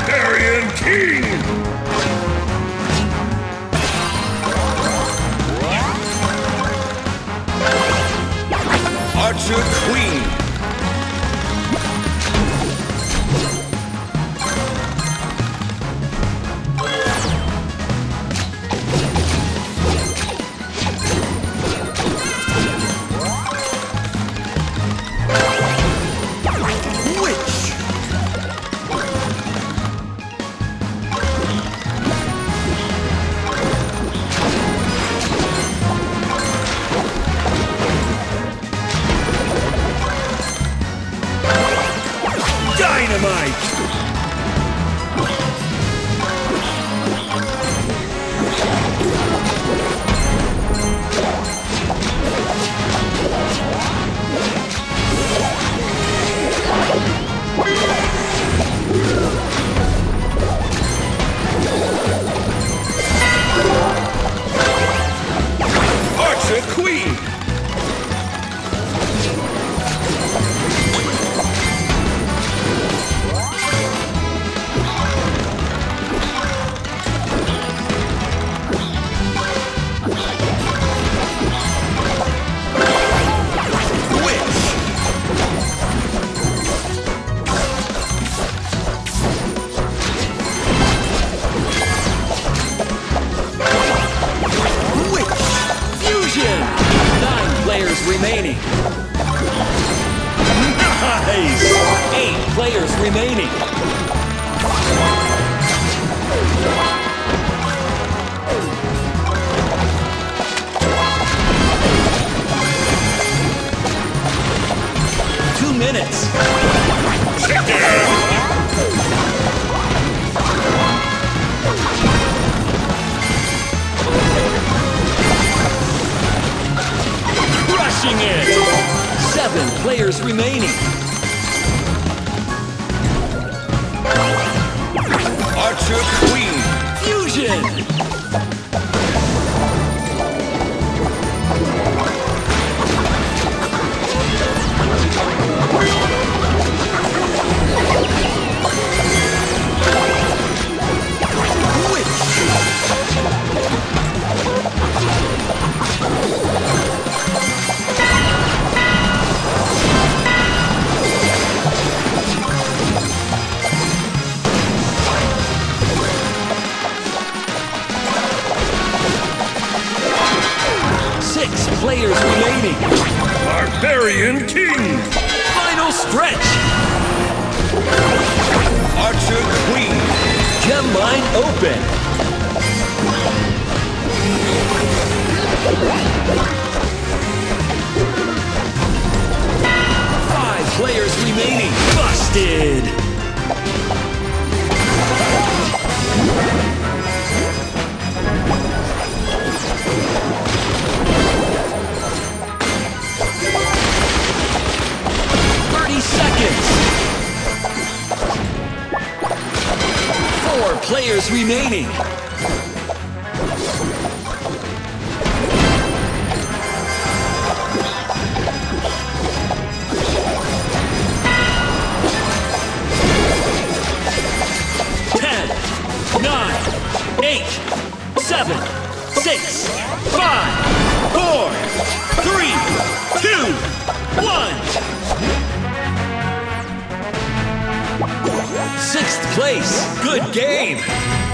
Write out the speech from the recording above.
Barbarian King! Archer Queen! Dynamite! Archer Queen! Remaining. Nice! 8 players remaining. Two minutes. Crushing it! 7 players remaining. Archer Queen! Fusion! Players remaining. Barbarian King! Final stretch. Archer Queen! Gem line open. Five players remaining. Busted. Players remaining. 10, 9, 8, 7, 6, 5, 4, 3, 2, 1. 6th place. Good game.